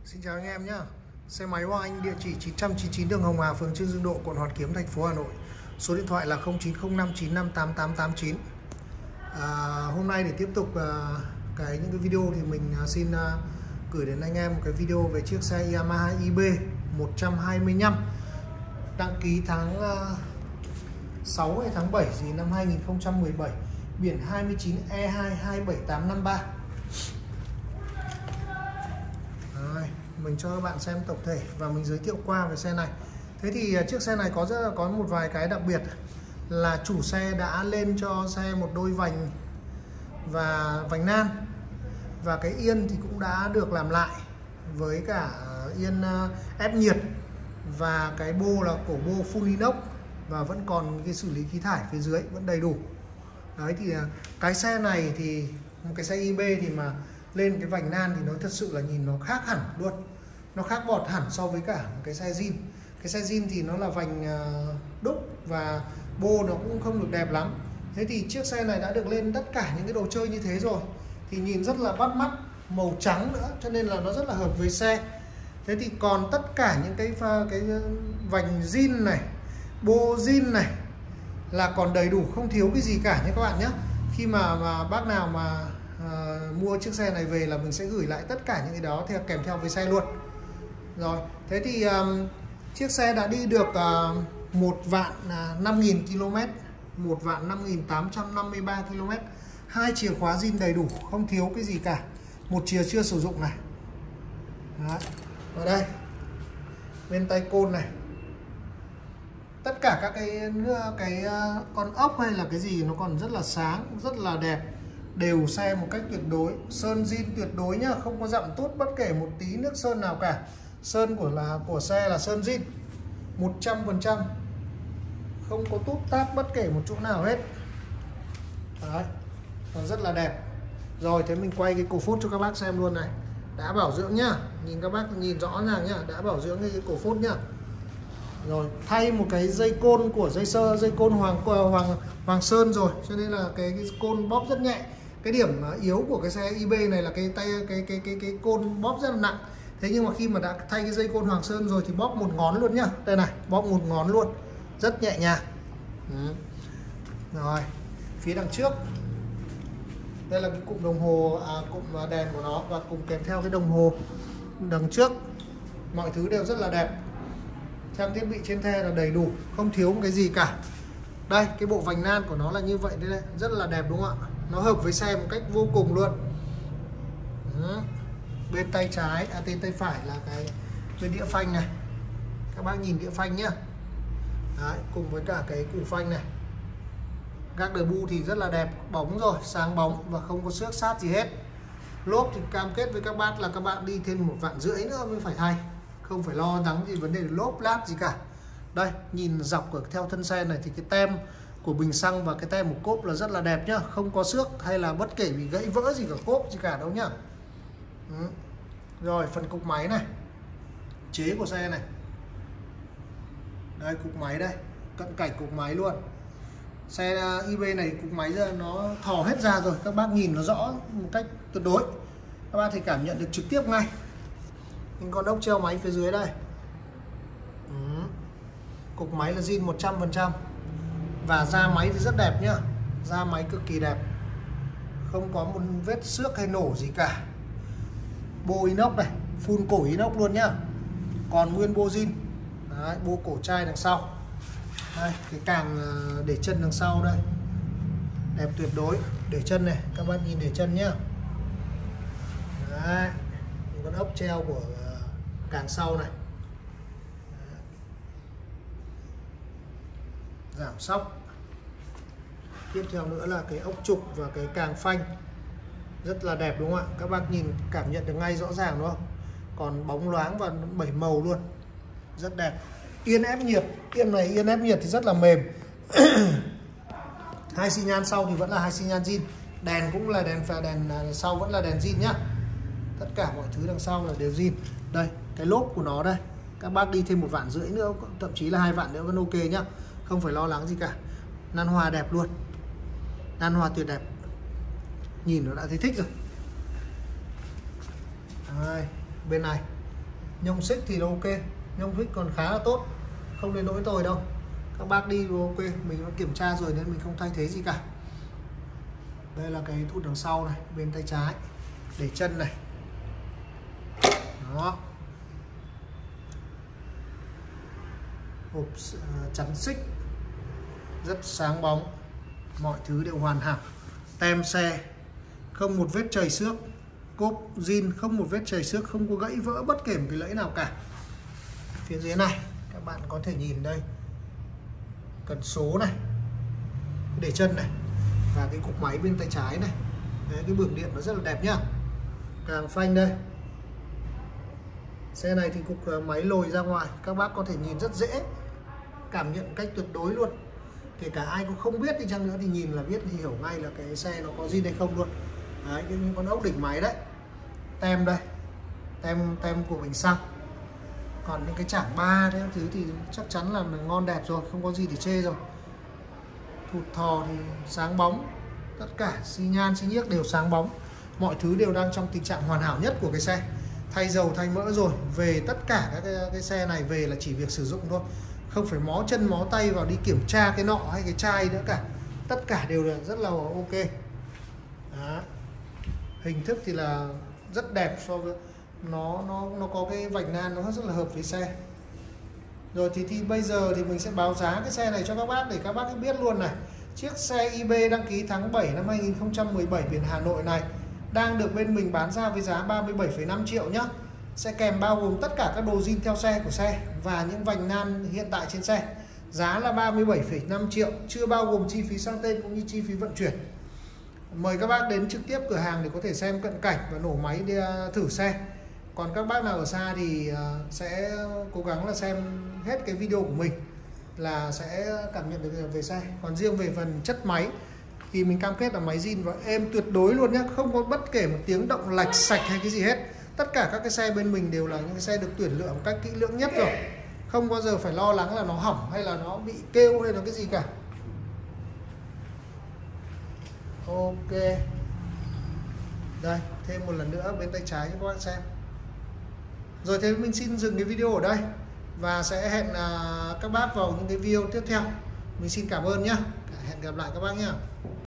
Xin chào anh em nhé. Xe máy Hoa Anh, địa chỉ 999 đường Hồng Hà, phường Trương Dương Độ, quận Hoàn Kiếm, thành phố Hà Nội. Số điện thoại là 0905958889. Hôm nay để tiếp tục những cái video thì mình xin gửi đến anh em một cái video về chiếc xe Yamaha IB 125 đăng ký tháng 6 hay tháng 7 gì năm 2017, biển 29E2275853. Mình cho các bạn xem tổng thể và mình giới thiệu qua về xe này. Thế thì chiếc xe này có một vài cái đặc biệt là chủ xe đã lên cho xe một đôi vành và vành nan, và cái yên thì cũng đã được làm lại với cả yên ép nhiệt, và cái bô là cổ bô full inox, và vẫn còn cái xử lý khí thải phía dưới vẫn đầy đủ. Đấy thì cái xe này thì một cái xe IB thì mà lên cái vành nan thì nó thật sự là nhìn nó khác hẳn luôn, nó khác bọt hẳn so với cả cái xe zin. Cái xe zin thì nó là vành đúc và bô nó cũng không được đẹp lắm. Thế thì chiếc xe này đã được lên tất cả những cái đồ chơi như thế rồi thì nhìn rất là bắt mắt, màu trắng nữa, cho nên là nó rất là hợp với xe. Thế thì còn tất cả những cái vành zin này, bô zin này là còn đầy đủ, không thiếu cái gì cả nhé các bạn nhé. Khi mà bác nào mà mua chiếc xe này về là mình sẽ gửi lại tất cả những cái đó kèm theo với xe luôn. Rồi, thế thì chiếc xe đã đi được 1.005.000 km, 1.005.853 km, 2 chìa khóa zin đầy đủ, không thiếu cái gì cả, một chìa chưa sử dụng này. Đấy. Ở đây bên tay côn này, tất cả các cái con ốc hay là cái gì nó còn rất là sáng, rất là đẹp, đều xe một cách tuyệt đối, sơn zin tuyệt đối nhá, không có dặm tút bất kể một tí nước sơn nào cả. Sơn của xe là sơn zin 100%, không có tút tát bất kể một chỗ nào hết. Đấy, còn rất là đẹp. Rồi, thế mình quay cái cổ phốt cho các bác xem luôn này, đã bảo dưỡng nhá, nhìn các bác nhìn rõ ràng nhá, đã bảo dưỡng cái cổ phốt nhá. Rồi, thay một cái dây côn của dây côn Hoàng Sơn rồi, cho nên là cái côn bóp rất nhẹ. Cái điểm yếu của cái xe IB này là cái côn bóp rất là nặng. Thế nhưng mà khi mà đã thay cái dây côn Hoàng Sơn rồi thì bóp một ngón luôn nhá. Đây này, bóp một ngón luôn, rất nhẹ nhàng. Rồi, phía đằng trước đây là cái cụm đồng hồ, cụm đèn của nó, và cùng kèm theo cái đồng hồ đằng trước. Mọi thứ đều rất là đẹp, trang thiết bị trên xe là đầy đủ, không thiếu một cái gì cả. Đây, cái bộ vành nan của nó là như vậy đây, rất là đẹp đúng không ạ? Nó hợp với xe một cách vô cùng luôn. Bên tay trái, bên tay phải là cái bên đĩa phanh này. Các bác nhìn đĩa phanh nhá. Đấy, cùng với cả cái củ phanh này. Gác đờ bu thì rất là đẹp, bóng rồi, sáng bóng và không có xước sát gì hết. Lốp thì cam kết với các bác là các bạn đi thêm 1,5 vạn nữa mới phải thay, không phải lo lắng gì vấn đề lốp lát gì cả. Đây, nhìn dọc ở theo thân xe này thì cái tem của bình xăng và cái tem của cốp là rất là đẹp nhá, không có xước hay là bất kể bị gãy vỡ gì cả cốp gì cả đâu nhá. Rồi, phần cục máy này, chế của xe này, đây cục máy đây, cận cảnh cục máy luôn. Xe IB này cục máy ra nó thò hết ra rồi, các bác nhìn nó rõ một cách tuyệt đối, các bác thì cảm nhận được trực tiếp ngay. Những con ốc treo máy phía dưới đây. Cục máy là zin 100%, và da máy thì rất đẹp nhá, da máy cực kỳ đẹp, không có một vết xước hay nổ gì cả. Bô inox này, full cổ inox luôn nhá, còn nguyên bô zin. Đấy, bô cổ chai đằng sau. Đây, cái càng để chân đằng sau đây, đẹp tuyệt đối. Để chân này, các bạn nhìn để chân nhá. Đấy, con ốc treo của càng sau này. Giảm sóc. Tiếp theo nữa là cái ốc trục và cái càng phanh, rất là đẹp đúng không ạ? Các bác nhìn cảm nhận được ngay rõ ràng đúng không? Còn bóng loáng và 7 màu luôn, rất đẹp. Yên ép nhiệt, yên này yên ép nhiệt thì rất là mềm. Hai xi nhan sau thì vẫn là hai xi nhan zin, đèn cũng là đèn sau vẫn là đèn zin nhá. Tất cả mọi thứ đằng sau là đều zin. Đây, cái lốp của nó đây, các bác đi thêm 1,5 vạn nữa, thậm chí là 2 vạn nữa vẫn ok nhá, không phải lo lắng gì cả. Nan hoa đẹp luôn, nan hoa tuyệt đẹp, nhìn nó đã thấy thích rồi. Đây, bên này Nhông xích thì ok, nhông xích còn khá là tốt, không đến nỗi tồi đâu. Các bác đi ok, mình đã kiểm tra rồi nên mình không thay thế gì cả. Đây là cái thụt đằng sau này, bên tay trái để chân này. Đó. Hộp chắn xích rất sáng bóng, mọi thứ đều hoàn hảo. Tem xe không một vết chảy xước, cốp zin không một vết chảy xước, không có gãy vỡ bất kể một cái lẫy nào cả. Phía dưới này các bạn có thể nhìn đây, cần số này, để chân này và cái cục máy bên tay trái này. Đấy, cái bưởng điện nó rất là đẹp nhá. Càng phanh đây, xe này thì cục máy lồi ra ngoài, các bác có thể nhìn rất dễ, cảm nhận cách tuyệt đối luôn. Kể cả ai cũng không biết đi chăng nữa thì nhìn là biết, thì hiểu ngay là cái xe nó có zin hay không luôn. Đấy, những con ốc đỉnh máy đấy. Tem đây, tem của bình xăng. Còn những cái chảng ba thế thứ thì chắc chắn là ngon đẹp rồi, không có gì để chê rồi. Thụt thò thì sáng bóng, tất cả xi nhan xi nhiếc đều sáng bóng, mọi thứ đều đang trong tình trạng hoàn hảo nhất của cái xe. Thay dầu thay mỡ rồi, về tất cả các cái xe này về là chỉ việc sử dụng thôi, không phải mó chân mó tay vào đi kiểm tra cái nọ hay cái chai nữa cả, tất cả đều là rất là ok. Đó. Hình thức thì là rất đẹp, so với nó có cái vành nan nó rất là hợp với xe. Rồi thì bây giờ thì mình sẽ báo giá cái xe này cho các bác để các bác biết luôn này. Chiếc xe IB đăng ký tháng 7 năm 2017 biển Hà Nội này đang được bên mình bán ra với giá 37,5 triệu nhá. Sẽ kèm bao gồm tất cả các đồ zin theo xe của xe và những vành nan hiện tại trên xe. Giá là 37,5 triệu, chưa bao gồm chi phí sang tên cũng như chi phí vận chuyển. Mời các bác đến trực tiếp cửa hàng để có thể xem cận cảnh và nổ máy đi thử xe. Còn các bác nào ở xa thì sẽ cố gắng là xem hết cái video của mình là sẽ cảm nhận được về xe. Còn riêng về phần chất máy thì mình cam kết là máy zin và êm tuyệt đối luôn nhé, không có bất kể một tiếng động lạch sạch hay cái gì hết. Tất cả các cái xe bên mình đều là những cái xe được tuyển lựa một cách kỹ lưỡng nhất rồi, không bao giờ phải lo lắng là nó hỏng hay là nó bị kêu hay là cái gì cả. Ok, đây thêm một lần nữa bên tay trái cho các bạn xem. Rồi thế mình xin dừng cái video ở đây và sẽ hẹn các bác vào những cái video tiếp theo. Mình xin cảm ơn nhé, hẹn gặp lại các bác nhé.